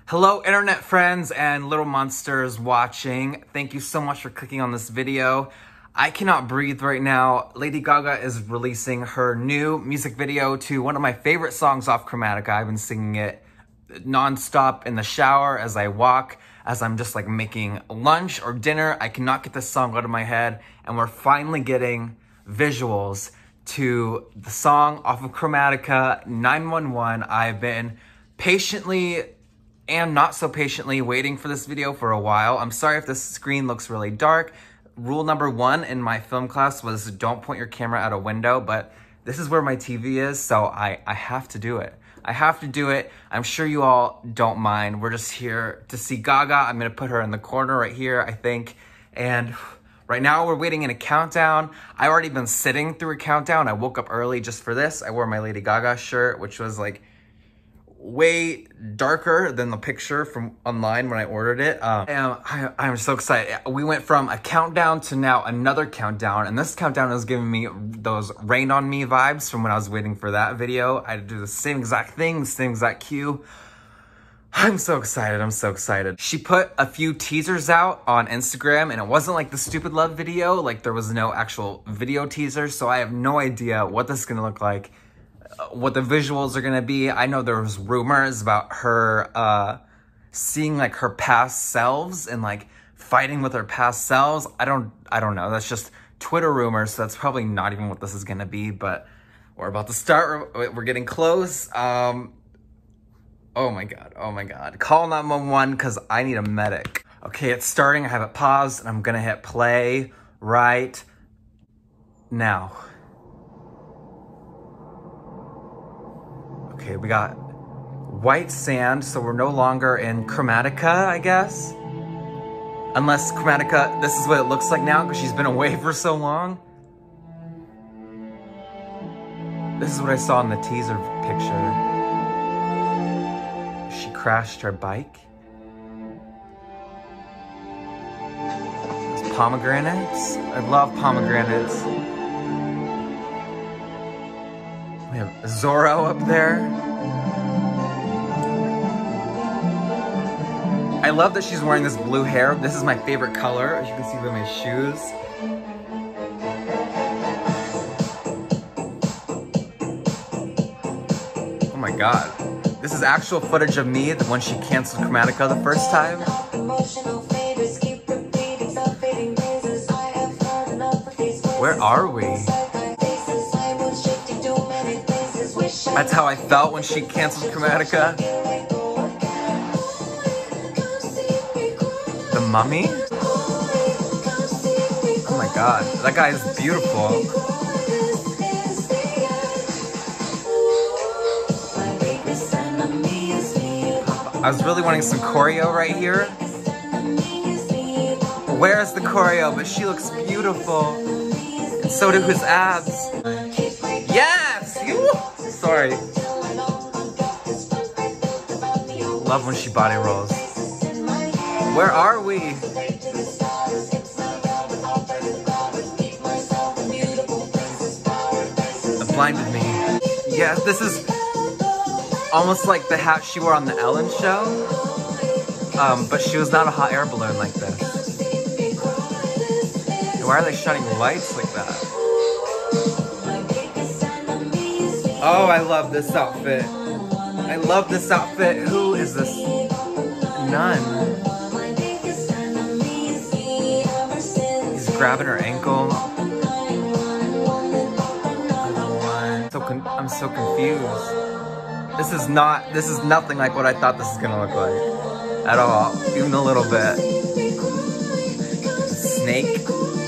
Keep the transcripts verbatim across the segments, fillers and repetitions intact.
Hello internet friends and little monsters watching. Thank you so much for clicking on this video. I cannot breathe right now. Lady Gaga is releasing her new music video to one of my favorite songs off Chromatica. I've been singing it non-stop in the shower, as I walk, as I'm just like making lunch or dinner. I cannot get this song out of my head, and we're finally getting visuals to the song off of Chromatica, nine one one. I've been patiently and not so patiently waiting for this video for a while. I'm sorry if this screen looks really dark. Rule number one in my film class was don't point your camera at a window, but this is where my T V is, so I, I have to do it. I have to do it. I'm sure you all don't mind. We're just here to see Gaga. I'm gonna put her in the corner right here, I think. And right now we're waiting in a countdown. I already been sitting through a countdown. I woke up early just for this. I wore my Lady Gaga shirt, which was like way darker than the picture from online when I ordered it. Um, and I, I'm so excited. We went from a countdown to now another countdown, and this countdown is giving me those Rain On Me vibes from when I was waiting for that video. I do the same exact thing, the same exact cue. I'm so excited, I'm so excited. She put a few teasers out on Instagram, and it wasn't like the Stupid Love video, like there was no actual video teaser, so I have no idea what this is gonna look like, what the visuals are gonna be. I know there was rumors about her uh, seeing like her past selves and like fighting with her past selves. I don't, I don't know. That's just Twitter rumors, so that's probably not even what this is gonna be. But we're about to start. We're, we're getting close. Um, oh my god. Oh my god. Call nine one one because I need a medic. Okay, it's starting. I have it paused, and I'm gonna hit play right now. Okay, we got white sand, so we're no longer in Chromatica, I guess. Unless Chromatica, this is what it looks like now because she's been away for so long. This is what I saw in the teaser picture. She crashed her bike. There's pomegranates. I love pomegranates. We have Zorro up there. I love that she's wearing this blue hair. This is my favorite color, as you can see by my shoes. Oh my god. This is actual footage of me when she canceled Chromatica the first time. Where are we? That's how I felt when she canceled Chromatica. The Mummy? Oh my god, that guy is beautiful. I was really wanting some choreo right here. Where's the choreo? But she looks beautiful. And so do his abs. Yes! You. Sorry. Love when she body rolls. Where are we? It blinded me. Yes, this is almost like the hat she wore on the Ellen show. Um, but she was not a hot air balloon like this. And why are they shining lights like that? Oh, I love this outfit. I love this outfit. Who is this nun? He's grabbing her ankle. So con I'm so confused. This is not, this is nothing like what I thought this is gonna look like. At all. Even a little bit. Snake.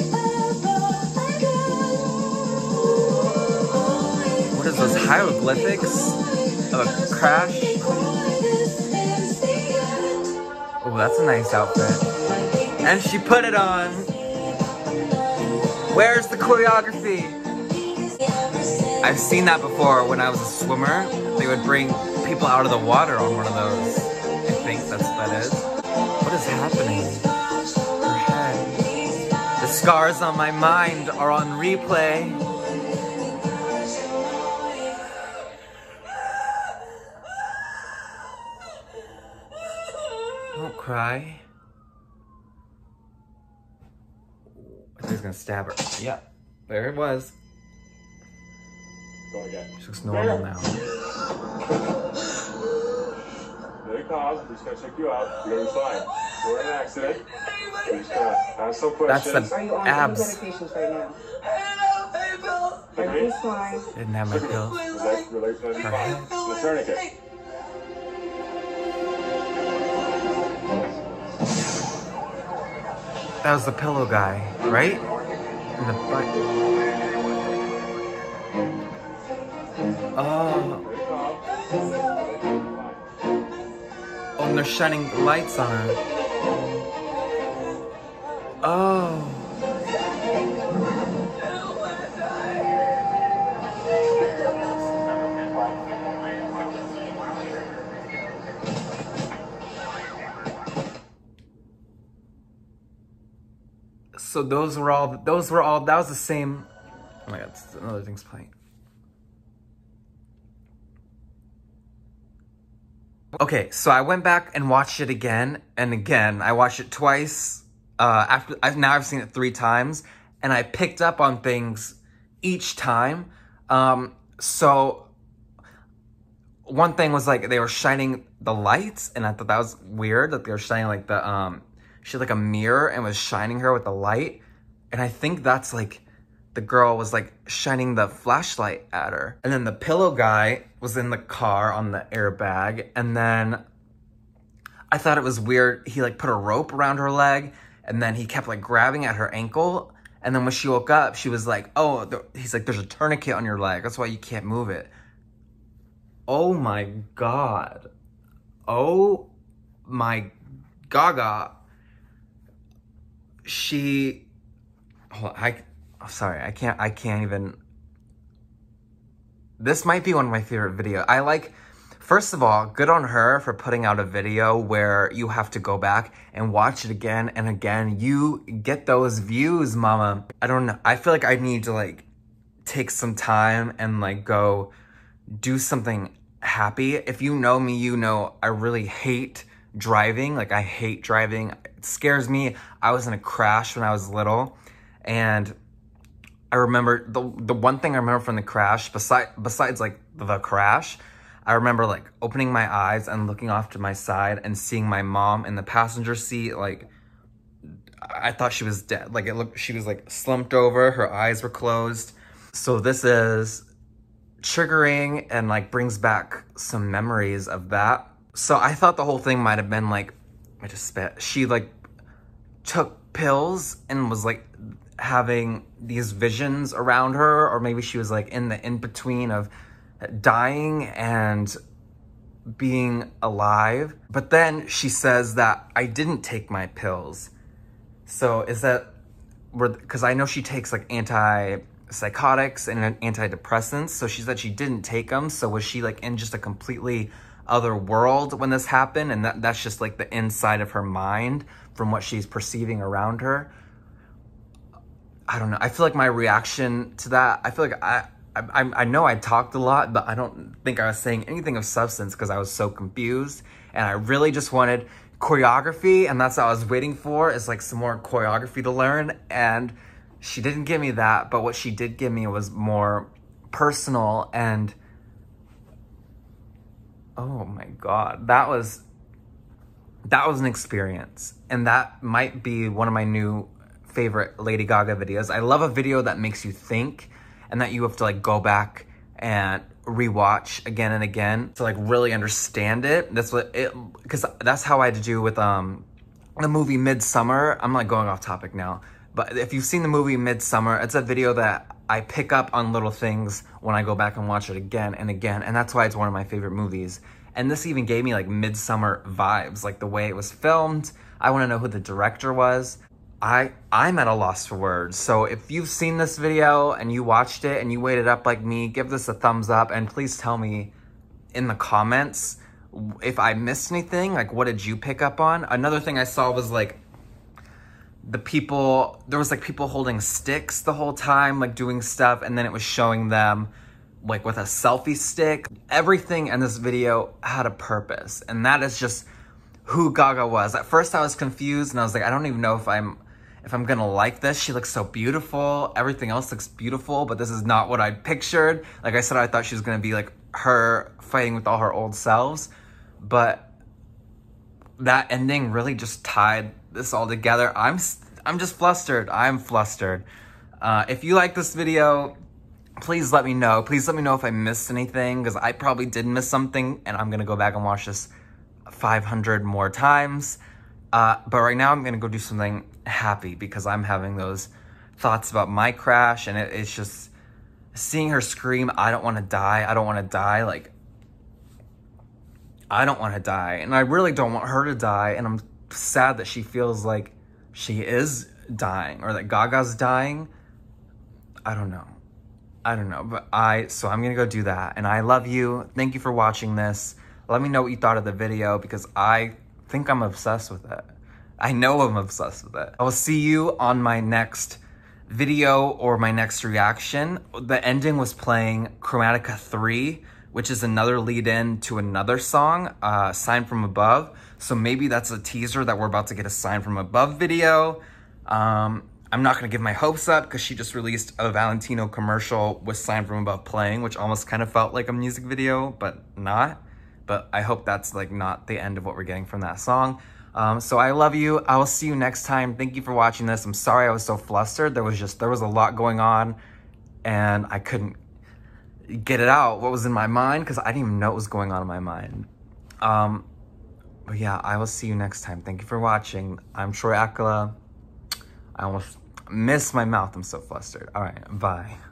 What is those hieroglyphics of a crash? Oh, that's a nice outfit. And she put it on. Where's the choreography? I've seen that before when I was a swimmer. They would bring people out of the water on one of those. I think that's what that is. What is happening? Her head. The scars on my mind are on replay. Don't cry. I think he's gonna stab her. Yeah, there it was. Go again. She looks normal now. Really calm. We're just gonna check you out. You're gonna be fine. You're in an accident. We're just gonna ask some questions. That's the Are you on abs. any medications right now? Like me? Everything's fine. Didn't have my pills. Relax, relax, gonna be fine. The tourniquet. That was the pillow guy, right? In the butt. Oh. Really calm. Oh, and they're shining lights on her. Oh. So those were all, those were all, that was the same, oh my God, another thing's playing. Okay, so I went back and watched it again and again. I watched it twice, uh, after, I've, now I've seen it three times, and I picked up on things each time. Um, so one thing was like, they were shining the lights, and I thought that was weird, that they were shining like the, um, she had like a mirror and was shining her with the light. And I think that's like, the girl was like shining the flashlight at her. And then the pillow guy was in the car on the airbag. And then I thought it was weird. He like put a rope around her leg, and then he kept like grabbing at her ankle. And then when she woke up, she was like, oh, there, he's like, there's a tourniquet on your leg. That's why you can't move it. Oh my God. Oh my Gaga. She, hold on, I, I'm sorry, I can't, I can't even, this might be one of my favorite videos. I like, first of all, good on her for putting out a video where you have to go back and watch it again and again. You get those views, mama. I don't know, I feel like I need to like take some time and like go do something happy. If you know me, you know I really hate driving. Like I hate driving. It scares me. I was in a crash when I was little, and I remember the the one thing I remember from the crash, besides besides like the crash, I remember like opening my eyes and looking off to my side and seeing my mom in the passenger seat. Like I thought she was dead. Like it looked, she was like slumped over. Her eyes were closed. So this is triggering and like brings back some memories of that. So I thought the whole thing might have been like, I just spit. She like took pills and was like having these visions around her, or maybe she was like in the in-between of dying and being alive. But then she says that I didn't take my pills. So is that, because I know she takes like anti-psychotics and antidepressants. So she said she didn't take them. So was she like in just a completely other world when this happened, and that, that's just like the inside of her mind from what she's perceiving around her? I don't know. I feel like my reaction to that, I feel like I I, I know I talked a lot, but I don't think I was saying anything of substance because I was so confused, and I really just wanted choreography, and that's what I was waiting for, is like some more choreography to learn, and she didn't give me that. But what she did give me was more personal, and oh my God, that was, that was an experience. And that might be one of my new favorite Lady Gaga videos. I love a video that makes you think and that you have to like go back and rewatch again and again to like really understand it. That's what it, because that's how I had to do with um the movie Midsommar. I'm like going off topic now, but if you've seen the movie Midsommar, it's a video that I pick up on little things when I go back and watch it again and again, and that's why it's one of my favorite movies. And this even gave me like Midsommar vibes, like the way it was filmed. I want to know who the director was. I, I'm at a loss for words. So if you've seen this video and you watched it and you waited up like me, give this a thumbs up, and please tell me in the comments if I missed anything. Like, what did you pick up on? Another thing I saw was like the people, there was like people holding sticks the whole time, like doing stuff, and then it was showing them like with a selfie stick. Everything in this video had a purpose, and that is just who Gaga was. At first I was confused and I was like, I don't even know if I'm if I'm gonna like this. She looks so beautiful. Everything else looks beautiful, but this is not what I pictured. Like I said, I thought she was gonna be like her fighting with all her old selves, but that ending really just tied this all together. I'm I'm just flustered. I'm flustered. Uh, if you like this video, please let me know. Please let me know if I missed anything, because I probably did miss something, and I'm gonna go back and watch this five hundred more times. Uh, but right now I'm gonna go do something happy, because I'm having those thoughts about my crash, and it, it's just seeing her scream, I don't wanna die, I don't wanna die, like, I don't wanna die, and I really don't want her to die, and I'm sad that she feels like she is dying, or that Gaga's dying. I don't know. I don't know, but I, so I'm gonna go do that, and I love you. Thank you for watching this. Let me know what you thought of the video, because I think I'm obsessed with it. I know I'm obsessed with it. I will see you on my next video or my next reaction. The ending was playing Chromatica three, which is another lead in to another song, uh, Sign From Above. So maybe that's a teaser that we're about to get a Sign From Above video. Um, I'm not gonna give my hopes up, because she just released a Valentino commercial with Sign From Above playing, which almost kind of felt like a music video, but not. But I hope that's like not the end of what we're getting from that song. Um, so I love you. I will see you next time. Thank you for watching this. I'm sorry I was so flustered. There was just, there was a lot going on, and I couldn't get it out, what was in my mind, because I didn't even know what was going on in my mind. Um, but yeah, I will see you next time. Thank you for watching. I'm Troy Akala. I almost missed my mouth. I'm so flustered. All right, bye.